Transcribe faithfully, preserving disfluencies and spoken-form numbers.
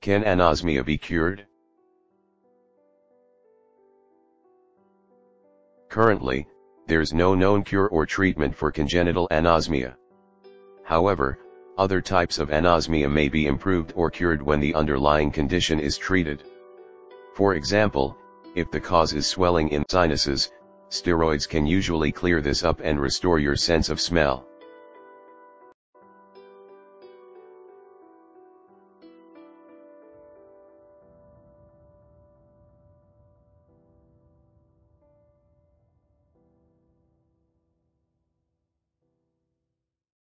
Can anosmia be cured? Currently, there's no known cure or treatment for congenital anosmia. However, other types of anosmia may be improved or cured when the underlying condition is treated. For example, if the cause is swelling in sinuses, steroids can usually clear this up and restore your sense of smell.